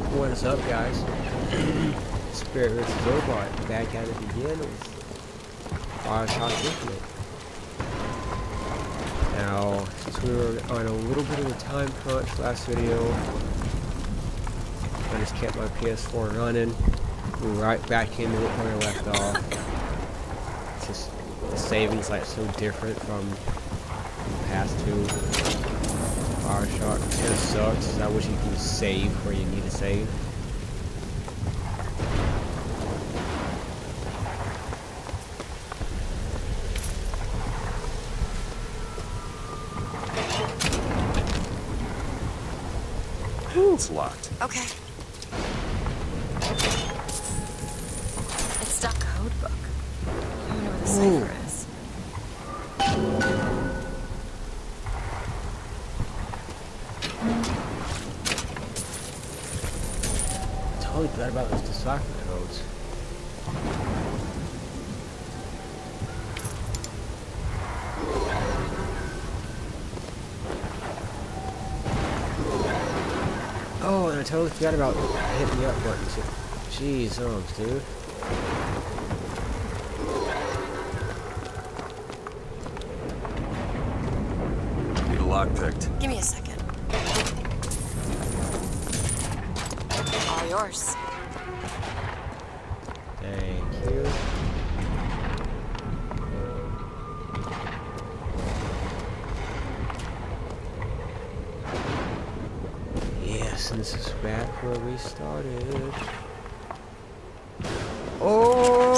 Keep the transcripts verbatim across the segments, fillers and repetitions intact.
What is up, guys? Spirit versus. Robot. Back at it again with Bioshock Infinite. Now, since we were on a little bit of a time crunch last video, I just kept my P S four running. We were right back into it where we left off. It's just the saving's like so different from the past two Bioshock. It kind of sucks. I wish you could save where you need to save. It's locked. Okay. It's that code book. I wonder what the cipher is. Totally forgot about those decipher codes. Oh, and I totally forgot about hitting the up button. Jeez, oh, dude. Need a lock picked. Give me a second. All yours. Thank you. Yes, and this is back where we started. Oh!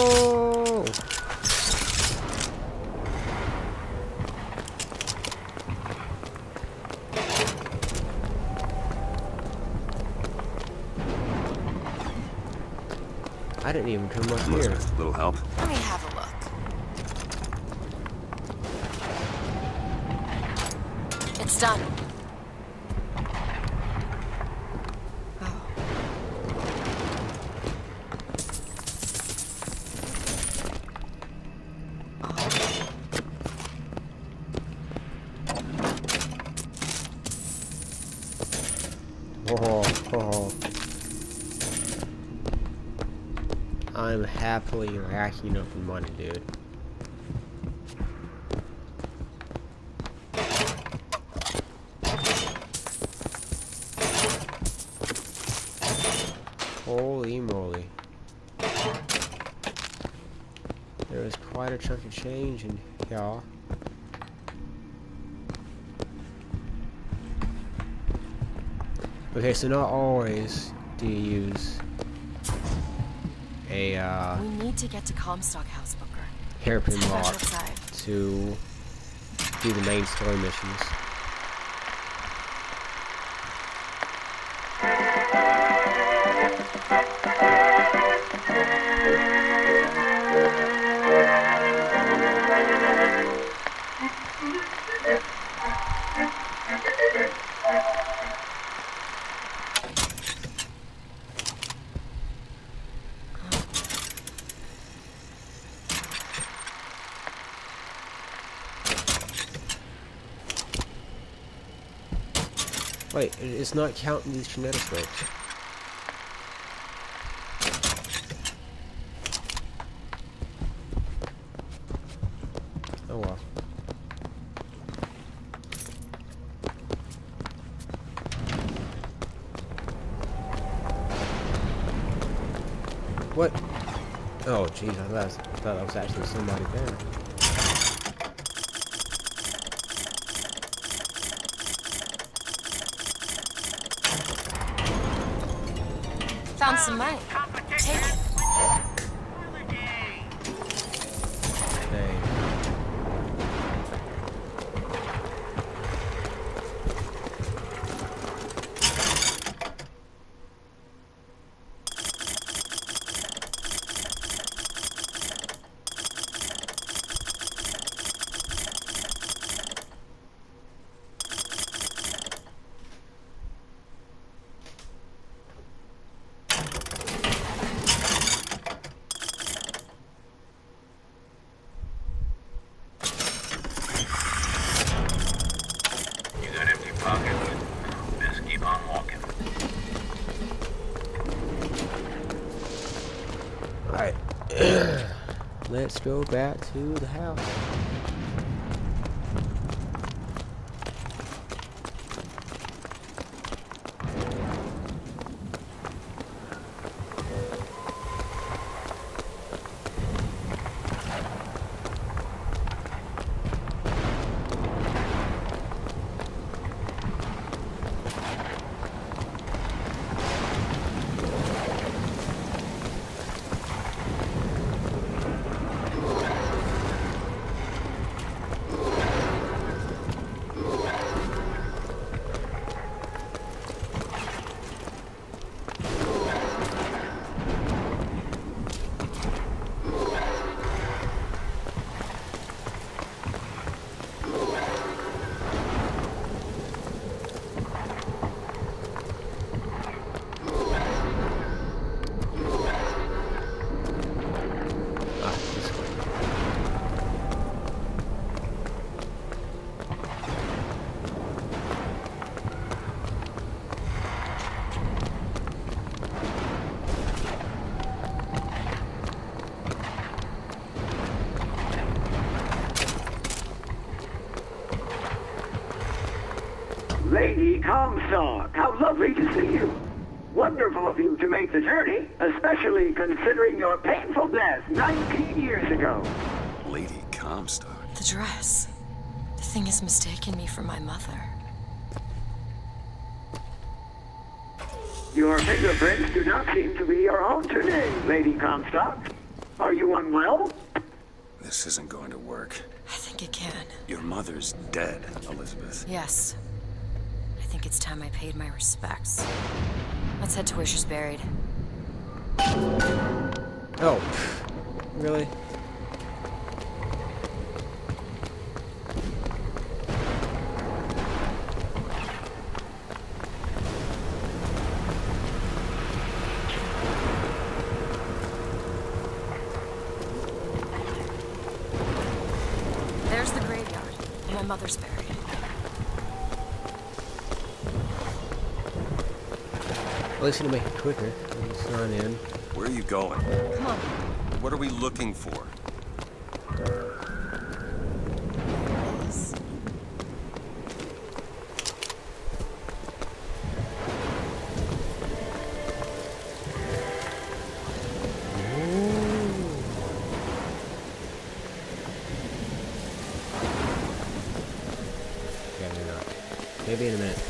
I didn't even come up here. Little help. Let me have a look. It's done. Oh, oh. I'm happily racking up the money, dude. Holy moly. There is quite a chunk of change in here. Okay, so not always do you use a uh, We need to get to Comstock House, Booker. hairpin Let's head back lock outside. to do the main story missions. Wait, it's not counting these kinetoscopes. Oh well. What? Oh jeez, I thought, I thought that was actually somebody there. Found some money. Take it. Hey. Let's go back to the house. Lady Comstock, how lovely to see you. Wonderful of you to make the journey, especially considering your painful death nineteen years ago. Lady Comstock? The dress. The thing has mistaken me for my mother. Your fingerprints do not seem to be your own today, Lady Comstock. Are you unwell? This isn't going to work. I think it can. Your mother's dead, Elizabeth. Yes. I think it's time I paid my respects. Let's head to where she's buried. Oh, really? There's the graveyard, where my mother's buried. At least it'll make it quicker. Let's run in. Where are you going? Come on. What are we looking for? There it is. Yeah, maybe not. Maybe in a minute.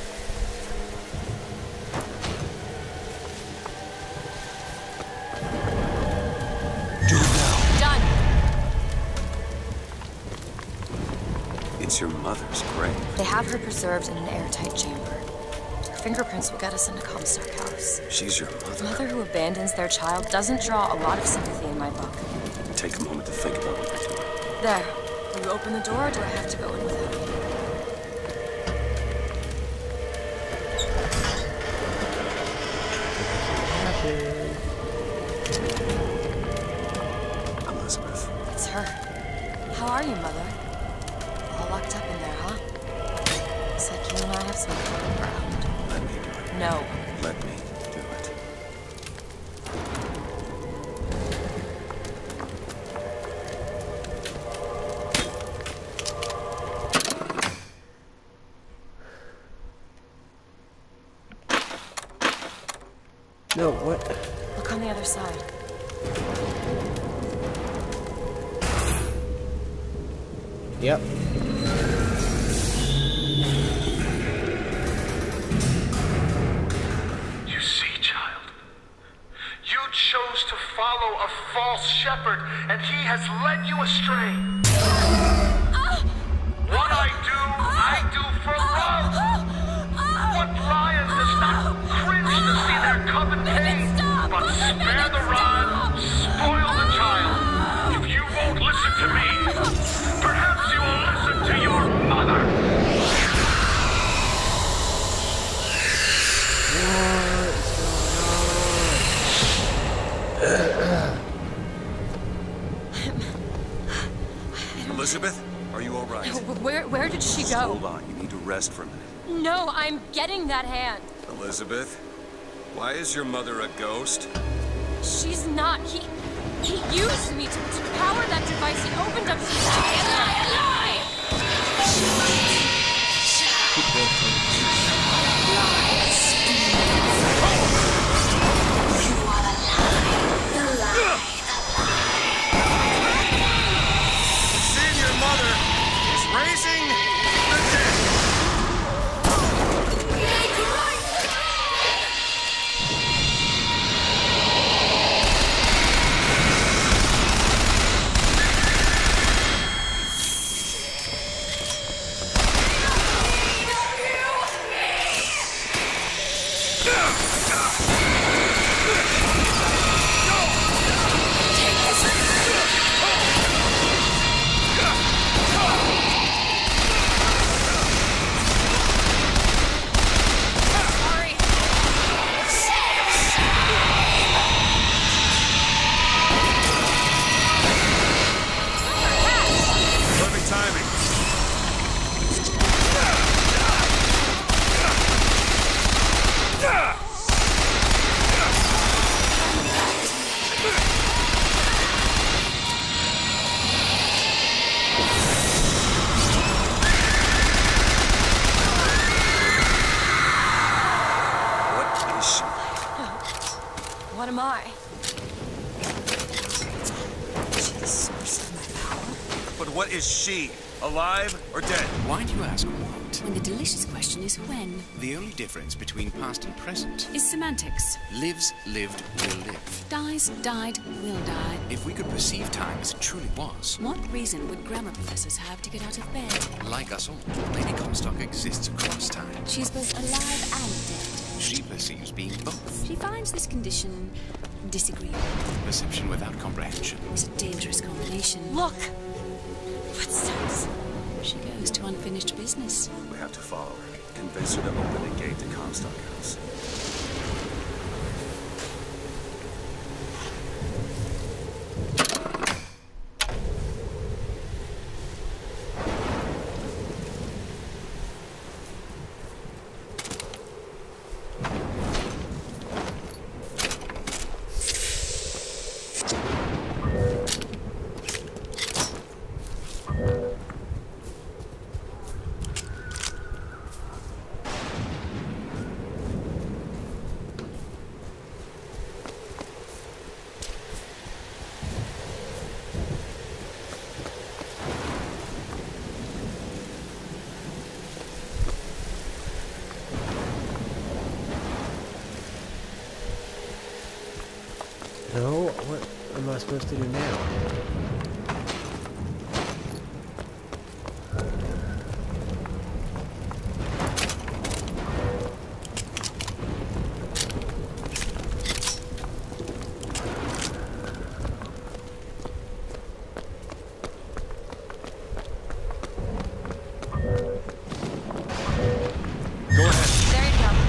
It's your mother's grave. They have her preserved in an airtight chamber. Her fingerprints will get us into Comstock House. She's your A mother. mother who abandons their child doesn't draw a lot of sympathy in my book. Take a moment to think about what you're doing. There. Will you open the door, or do I have to go in without you? Elizabeth. It's her. How are you, Mother? All locked up in there, huh? Looks like you and I have some common ground. Let me do it. No. Let me do it. No, what? Look on the other side. Yep. You see, child, you chose to follow a false shepherd, and he has led you astray. What I do, I do for love. What lion does not cringe to see their cub in pain, but spare the rod, spoil the child. If you won't listen to me, perhaps you will listen to your mother. Elizabeth, are you all right? Where, where did she Just go? hold on. You need to rest for a minute. No, I'm getting that hand. Elizabeth, why is your mother a ghost? She's not. He, He used me to, to power that device. He opened up some lie and lie and lie! Keep working. Sin, your mother, is raising the dead. Perfect timing. What is she? What am I? Is she the source of my power? But what is she? Alive or dead? Why do you ask what? When the delicious question is when. The only difference between past and present Is semantics. lives, lived, will live. Dies, died, will die. If we could perceive time as it truly was, What reason would grammar professors have to get out of bed? like us all, Lady Comstock exists across time. She's both alive and dead. She perceives being both. She finds this condition disagreeable. Perception without comprehension. It's a dangerous combination. Look! Footsteps. She goes to unfinished business. We have to follow her. Convince her to open the gate to Comstock House. No, what am I supposed to do now? Go ahead. There you go.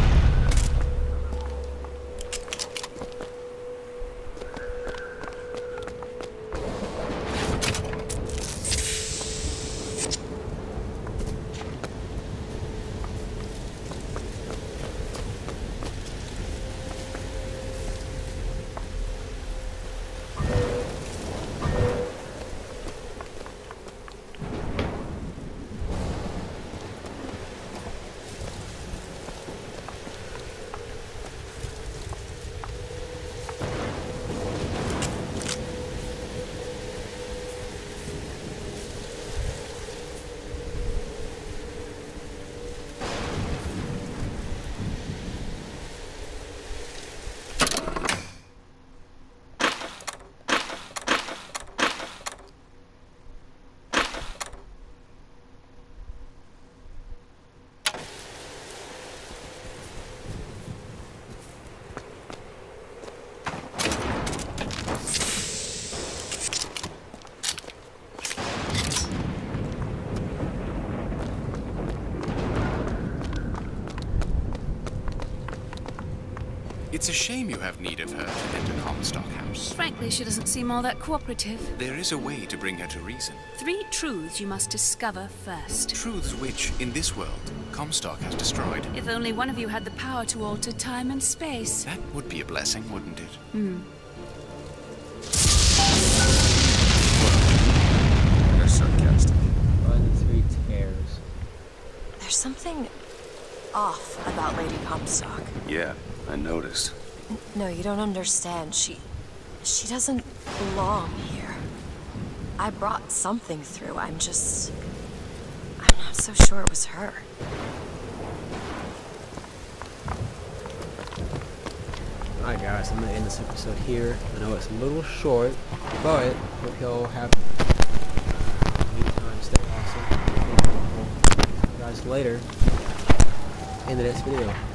It's a shame you have need of her to enter Comstock House. Frankly, she doesn't seem all that cooperative. There is a way to bring her to reason. Three truths you must discover first. Truths which, in this world, Comstock has destroyed. If only one of you had the power to alter time and space. That would be a blessing, wouldn't it? Hmm. There's something off about Lady Comstock. Yeah, I noticed. N- No, you don't understand. She... she doesn't belong here. I brought something through. I'm just... I'm not so sure it was her. Alright guys, I'm gonna end this episode here. I know it's a little short, but hope y'all have a good time. Stay awesome. See you guys later in the next video.